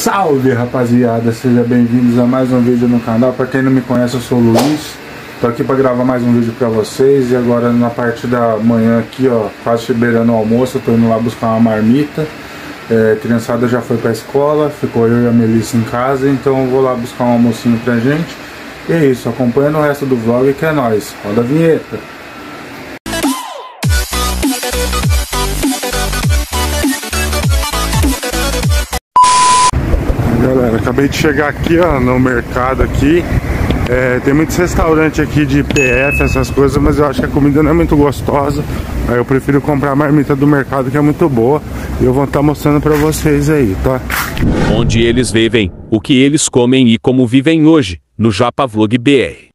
Salve, rapaziada, sejam bem-vindos a mais um vídeo no canal. Para quem não me conhece, eu sou o Luiz. Tô aqui para gravar mais um vídeo para vocês. E agora na parte da manhã aqui, ó, quase beirando o almoço, eu tô indo lá buscar uma marmita. A criançada já foi pra escola, ficou eu e a Melissa em casa, então eu vou lá buscar um almocinho pra gente. E é isso, acompanhando o resto do vlog que é nóis. Roda a vinheta. Galera, acabei de chegar aqui, ó, no mercado aqui. Tem muitos restaurantes aqui de PF, essas coisas, mas eu acho que a comida não é muito gostosa. Aí eu prefiro comprar a marmita do mercado, que é muito boa. E eu vou estar mostrando pra vocês aí, tá? Onde eles vivem, o que eles comem e como vivem hoje, no Japa Vlog BR.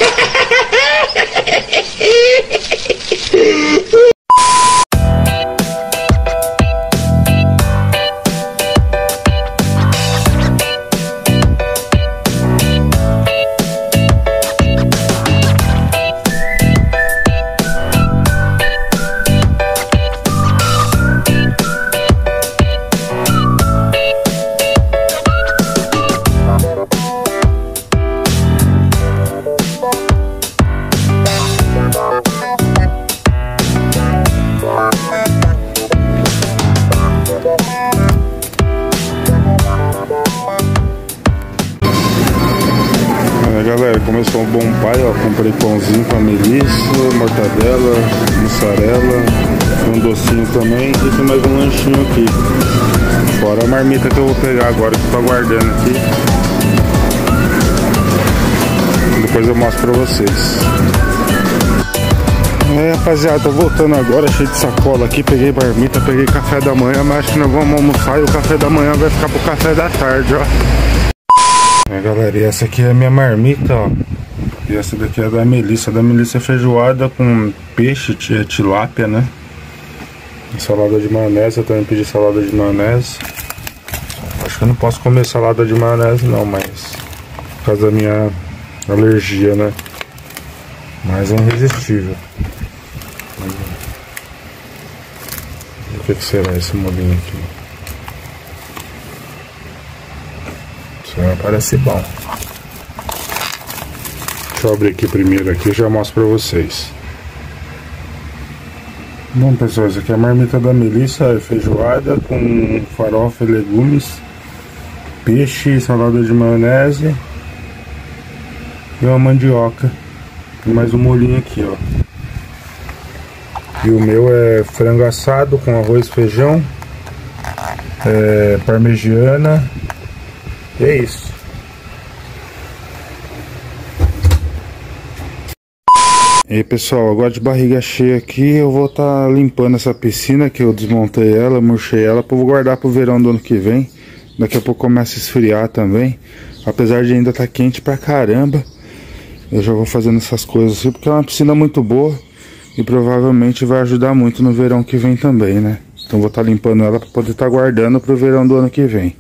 Galera, como eu sou um bom pai, ó, comprei pãozinho com a Melissa, mortadela, mussarela, um docinho também e tem mais um lanchinho aqui. Fora a marmita que eu vou pegar agora, que eu tô aguardando aqui. Depois eu mostro pra vocês. Rapaziada, tô voltando agora, cheio de sacola aqui, peguei marmita, peguei café da manhã, mas acho que nós vamos almoçar e o café da manhã vai ficar pro café da tarde, ó. Galera, e essa aqui é a minha marmita, ó. E essa daqui é da Melissa. Da Melissa é feijoada com peixe, tilápia, né? E salada de maionese, eu também pedi salada de maionese. Acho que eu não posso comer salada de maionese não, mas por causa da minha alergia, né? Mas é irresistível. O que será esse molinho aqui? Parece bom. Deixa eu abrir aqui primeiro aqui e já mostro pra vocês. Bom, pessoal, essa aqui é a marmita da Melissa, é feijoada com farofa e legumes, peixe, salada de maionese e uma mandioca. E mais um molhinho aqui, ó. E o meu é frango assado com arroz, feijão, parmegiana. E é isso. E aí, pessoal, agora de barriga cheia aqui, eu vou estar limpando essa piscina que eu desmontei ela, murchei ela, vou guardar pro verão do ano que vem. Daqui a pouco começa a esfriar também. Apesar de ainda estar quente pra caramba, eu já vou fazendo essas coisas assim, porque é uma piscina muito boa e provavelmente vai ajudar muito no verão que vem também, né? Então vou estar limpando ela para poder estar guardando pro verão do ano que vem.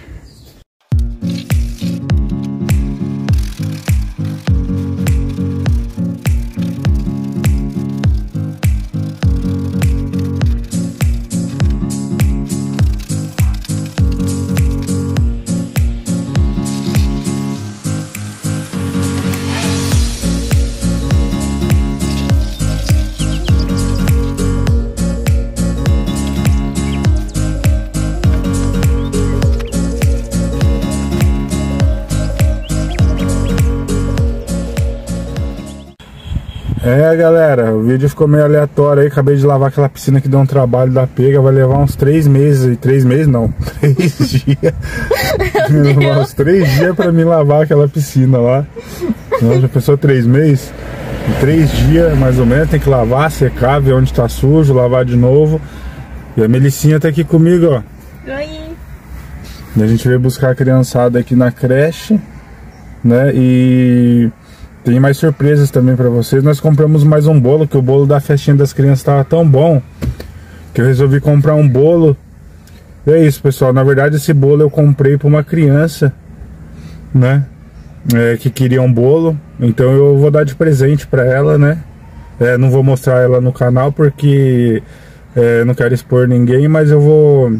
Galera, o vídeo ficou meio aleatório aí. Acabei de lavar aquela piscina que deu um trabalho da pega. Vai levar uns 3 meses. 3 meses não, 3 dias. Vai levar uns 3 dias pra mim lavar aquela piscina lá. Já pensou 3 meses? Em 3 dias mais ou menos. Tem que lavar, secar, ver onde tá sujo, lavar de novo. E a Melicinha tá aqui comigo, ó. Oi. E a gente veio buscar a criançada aqui na creche, né? E tem mais surpresas também pra vocês. Nós compramos mais um bolo, que o bolo da festinha das crianças tava tão bom que eu resolvi comprar um bolo. E é isso, pessoal. Na verdade, esse bolo eu comprei pra uma criança, né? Que queria um bolo. Então eu vou dar de presente pra ela, né? Não vou mostrar ela no canal porque não quero expor ninguém, mas eu vou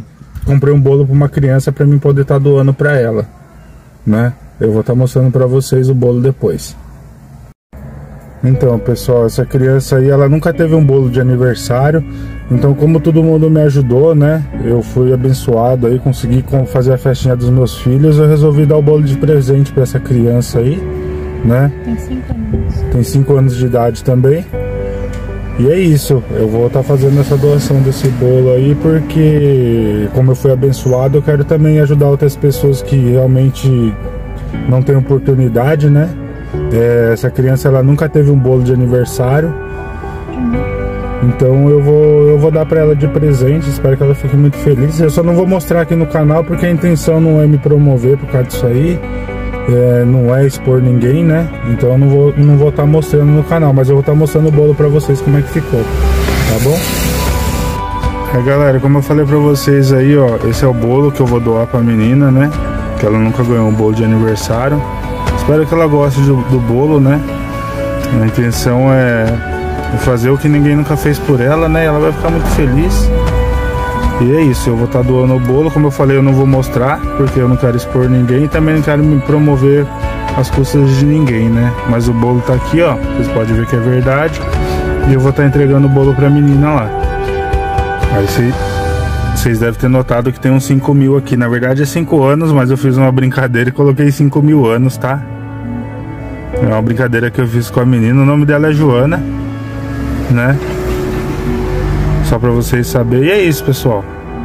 comprei um bolo para uma criança para mim poder estar doando para ela, né? Eu vou estar mostrando para vocês o bolo depois. Então, pessoal, essa criança aí, ela nunca teve um bolo de aniversário. Então, como todo mundo me ajudou, né? Eu fui abençoado aí, consegui fazer a festinha dos meus filhos. Eu resolvi dar o bolo de presente para essa criança aí, né? Tem 5 anos. Tem 5 anos de idade também. E é isso, eu vou estar fazendo essa doação desse bolo aí porque, como eu fui abençoado, eu quero também ajudar outras pessoas que realmente não têm oportunidade, né? Essa criança, ela nunca teve um bolo de aniversário. Então eu vou dar pra ela de presente. Espero que ela fique muito feliz. Eu só não vou mostrar aqui no canal porque a intenção não é me promover por causa disso aí, não é expor ninguém, né? Então eu não vou estar mostrando no canal, mas eu vou estar mostrando o bolo pra vocês como é que ficou, tá bom? Galera, como eu falei pra vocês aí, ó, esse é o bolo que eu vou doar pra menina, né? Que ela nunca ganhou um bolo de aniversário. Espero que ela goste do bolo, né? A intenção é fazer o que ninguém nunca fez por ela, né? Ela vai ficar muito feliz. E é isso, eu vou estar doando o bolo. Como eu falei, eu não vou mostrar, porque eu não quero expor ninguém e também não quero me promover às custas de ninguém, né? Mas o bolo tá aqui, ó. Vocês podem ver que é verdade. E eu vou estar entregando o bolo pra menina lá. Aí vocês devem ter notado que tem uns 5 mil aqui. Na verdade é 5 anos, mas eu fiz uma brincadeira e coloquei 5 mil anos, tá? É uma brincadeira que eu fiz com a menina. O nome dela é Joana, né? Só pra vocês saberem. E é isso, pessoal.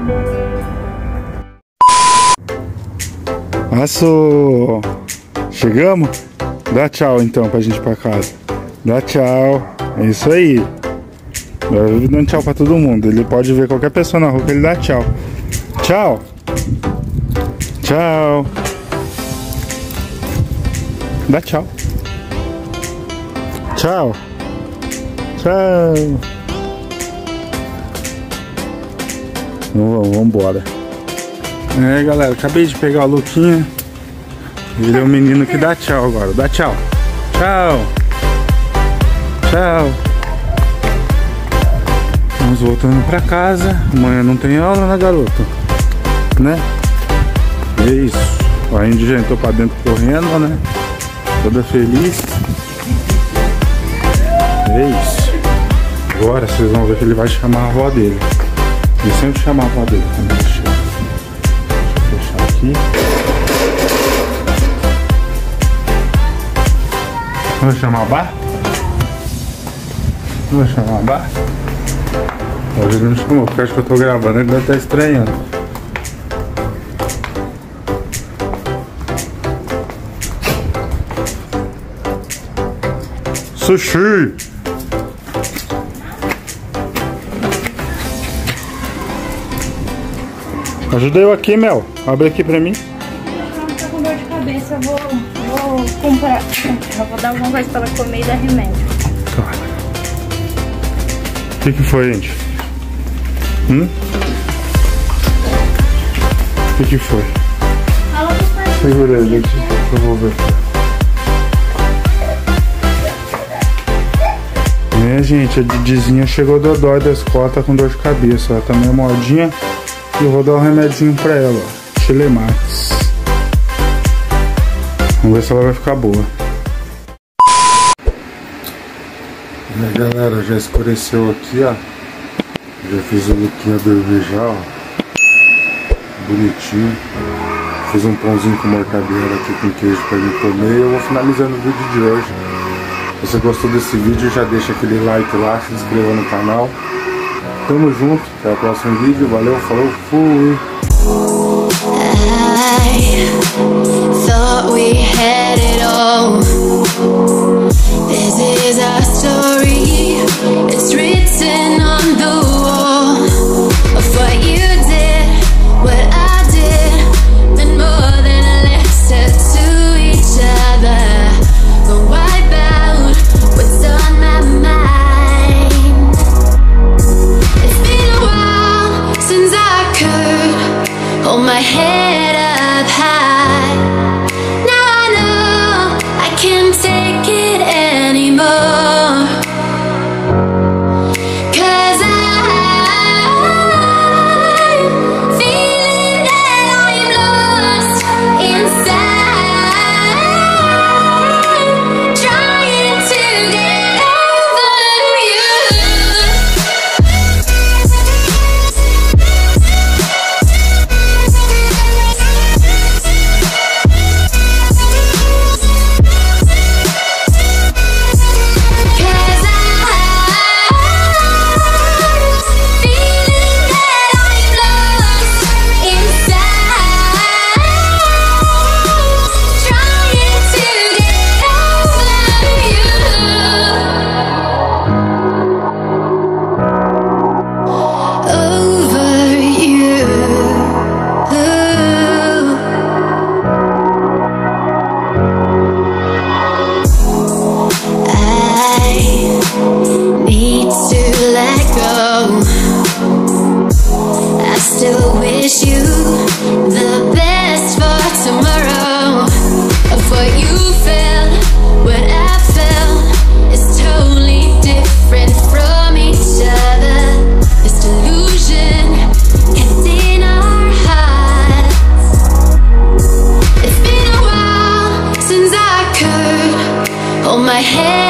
Aço! Chegamos? Dá tchau então pra gente ir pra casa. Dá tchau. É isso aí. Eu vou dando tchau pra todo mundo. Ele pode ver qualquer pessoa na rua que ele dá tchau. Tchau! Tchau! Dá tchau! Tchau! Tchau! Vamos embora. Galera, acabei de pegar o Luquinha. Ele é o menino que dá tchau agora. Dá tchau! Tchau! Tchau! Vamos voltando pra casa. Amanhã não tem aula, né, garoto? Né? E é isso. A Indy já entrou pra dentro correndo, né? Toda feliz. É isso. Agora vocês vão ver que ele vai chamar a avó dele. Ele sempre chama a avó dele quando ele chega. Deixa eu fechar aqui. Vou chamar a Bar? Vou chamar a Bar? Hoje ele não chamou, porque acho que eu tô gravando, ele deve estar estranhando. Sushi! Ajuda eu aqui, Mel. Abre aqui pra mim. Não, tô com dor de cabeça, eu vou comprar. Eu vou dar alguma coisa pra ela comer e dar remédio. Claro. O que foi, gente? O que foi? Segura ele aqui, eu vou ver. Gente, a Didizinha chegou dodói da escola, tá com dor de cabeça. Ela tá meio mordinha. E eu vou dar um remedinho pra ela, ó. Chilemax. Vamos ver se ela vai ficar boa. Galera, já escureceu aqui, ó. Já fiz o Luquinha dormir já, ó. Bonitinho. Fiz um pãozinho com mortadela aqui com queijo pra ele comer. E eu vou finalizando o vídeo de hoje. Se você gostou desse vídeo, já deixa aquele like lá, se inscreva no canal. Tamo junto, até o próximo vídeo. Valeu, falou, fui! Hold my head up high. Now I know I can't take it anymore. 'Cause I'm feeling head